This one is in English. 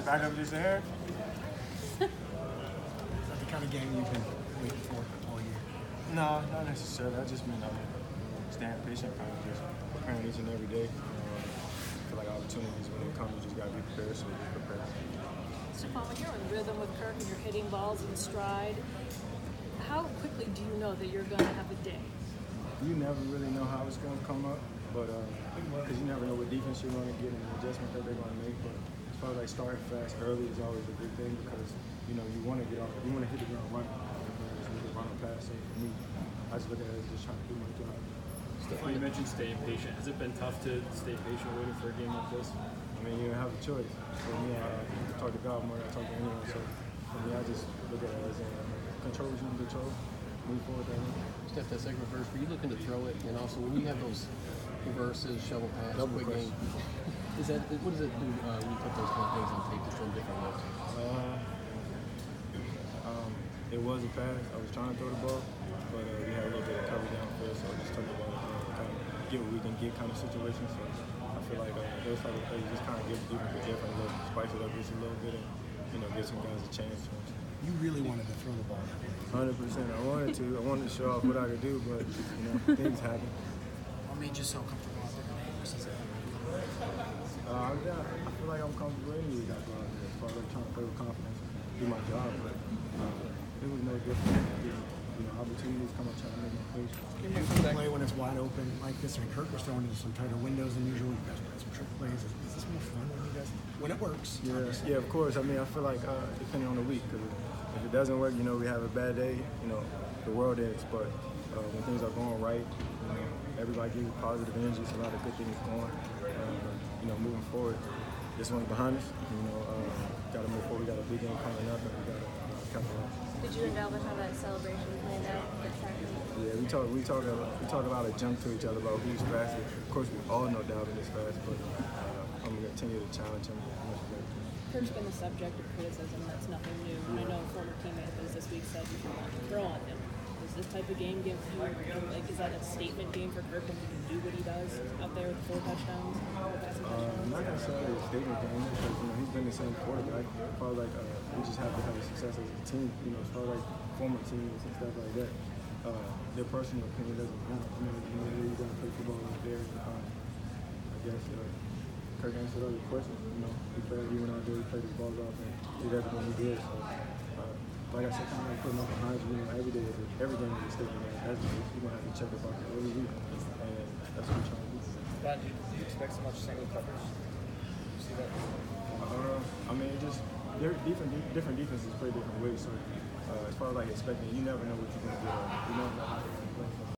Back up just there. Is that the kind of game you've been waiting for all year? No, not necessarily. I just been staying patient, kind of just preparing each and every day. I feel like opportunities when they come, you just gotta be prepared. So just prepare. Stefon, when you're in rhythm with Kirk and you're hitting balls in stride, how quickly do you know that you're going to have a day? You never really know how it's going to come up, but because you never know what defense you're going to get and the adjustment that they're going to make. But as far as like starting fast early is always a good thing because you want to get off, you want to hit the ground running, run on pass. So for me, I just look at it as just trying to do my job. Stefon, you mentioned staying patient. Has it been tough to stay patient waiting for a game like this? I mean, you don't have a choice. For me, I talk to God more than I talk to anyone. So for me, I just look at it as control what you can control, move forward that way. Steph, that second reverse, were you looking to throw it? And also, when you have those reverses, shovel pass, Double quick game, what does it do when you put those kind of things on tape to show different looks? It was a pass. I was trying to throw the ball, but we had a little bit of cover downfield, so I just took the ball kind of get what we can get kind of situation. So I feel like those type of plays just kind of give the defense a different look, spice it up just a little bit, and give some guys a chance. You really wanted to throw the ball. 100%. I wanted to. I wanted to show off what I could do, but things happen. What made you so comfortable out there today versus yeah, I feel like I'm comfortable in the league out there. As far as like trying to play with confidence, do my job, but it was no different. Opportunities come up trying to make my plays. you play when it's wide open like this? I mean, Kirk was throwing into some tighter windows than usual. You guys played some trick plays. Is this more fun when it works? Yeah, of course. I mean, I feel like depending on the week, because if it doesn't work, we have a bad day. The world is. But when things are going right, everybody gives positive energy. It's a lot of good things going. Moving forward, this one's behind us. Got to move forward. We got a big game coming up, and we got to capitalize. Did you and Dalvin have that celebration planned out? Yeah, we talk a lot of junk to each other about who's faster. Of course, we all know Dalvin is fast, but I'm gonna continue to challenge him. Kirk's been the subject of criticism. That's nothing new. I know a former teammate of his this week said you want to throw on him. Does this type of game give you, is that a statement game for Kirk when he can do what he does out there with 4 touchdowns, 4 passing touchdowns? Not necessarily a statement game because he's been the same quarterback. As far as like we just have to have a success as a team. As far as like former teams and stuff like that. Their personal opinion doesn't matter. You're going to play football out there. I guess Kirk answered all your questions. He went out there, he played his balls off, and did everything he did. So, like I said, kind of like putting up behind you. Every game is a statement. As you're going to have to check the box every week, and that's what we're trying to do. Scott, do you expect so much single coverage? You see that? I mean, different defenses play different ways. So as far as like expecting, you never know what you're going to get. You never know how they're going to play.